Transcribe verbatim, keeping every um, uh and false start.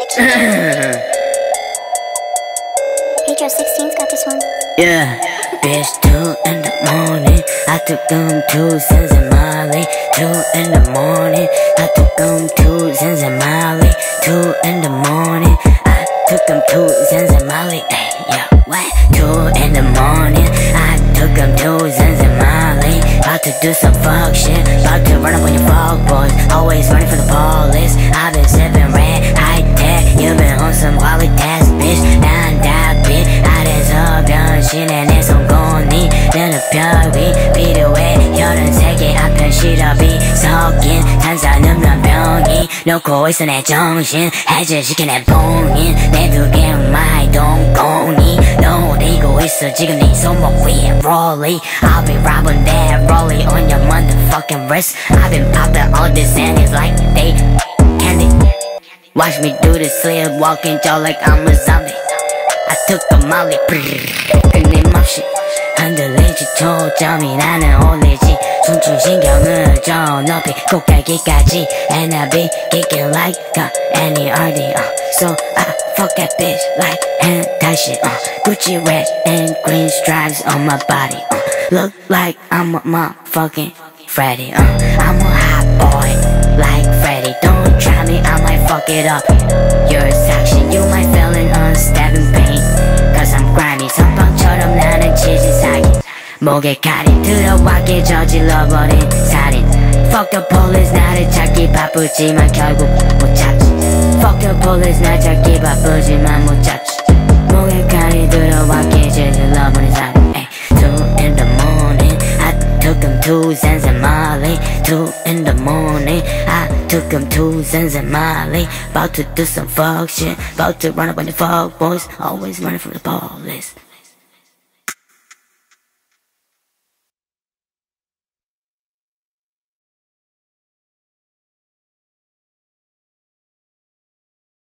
Pedro sixteen's got this one. Yeah, bitch, two in the morning. I took them two cents in Molly. Two in the morning. I took them two cents in Molly. Two in the morning. I took them two cents in Molly. Ay, yeah, what? Two in the morning. I took them two cents in Molly. About to do some fuck shit. About to run up on your fuck boys. Always running for the police. I've been sipping red, high tech. You been on some Wally test, bitch. Now I'm that bitch. I deserve young shit and it's on going. Then a 별이 필요해. 혈은 세계 한편 시럽이 섞인 탄산음 난 병이 놓고 있어 내 정신 해제시켜 내 봉인 내 두 개 마이 동공이 노리고 있어 지금 네 손목 위에 rolly I'll be robbing that rolly on your motherfucking wrist I've been popping all this and it's like they candy Watch me do this sleepwalking just like I'm a zombie I took a molly 끊임없이 흔들리지 초점이 나는 올리지 춤춘 신경을 저 높이 꼭 갈기까지 And I be kicking like a any arty uh. So I fuck that bitch like hentai shit uh. Gucci red and green stripes on my body uh. Look like I'm a motherfucking Freddy uh. I'm a hot boy like Freddy Don't try me, I might fuck it up You're a section, you might feel an unstabbing pain Cause I'm grimy 선빵처럼 나는 치즈 사기 목에 칼이 들어왔게 저질러버린 살인 Fuck the police 나를 찾기 바쁘지만 결국 못 찾지 Fuck the police 날 찾기 바쁘지만 못 찾지 목에 칼이 들어왔게 저질러버린 살인 ay. Two in the morning I took them two cents in Molly Two in the morning I took them two cents in Molly About to do some fuck shit About to run up on the fuck boys Always running from the police